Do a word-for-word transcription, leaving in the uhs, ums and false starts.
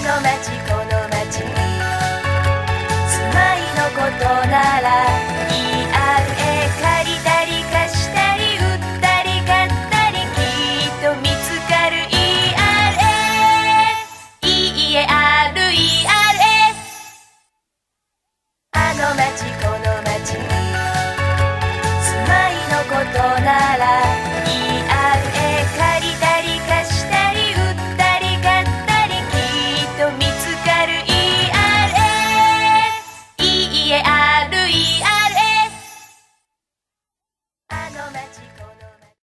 の街この街に住まいのことなら